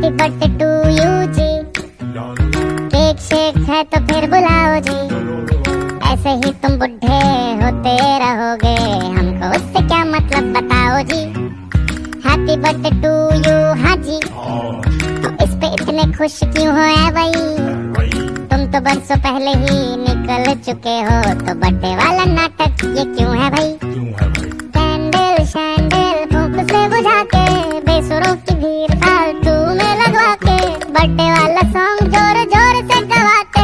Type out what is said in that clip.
Happy birthday to you जी, cake shake है तो फिर बुलाओ जी। ऐसे ही तुम बुढ़े होते रहोगे, हमको उससे क्या मतलब बताओ जी। हैप्पी बर्थडे टू यू हाँ जी, तो इस पे इतने खुश क्यों हो ऐ भाई? तुम तो बरसों पहले ही निकल चुके हो, तो बर्थडे वाला नाटक ये क्यों है भाई?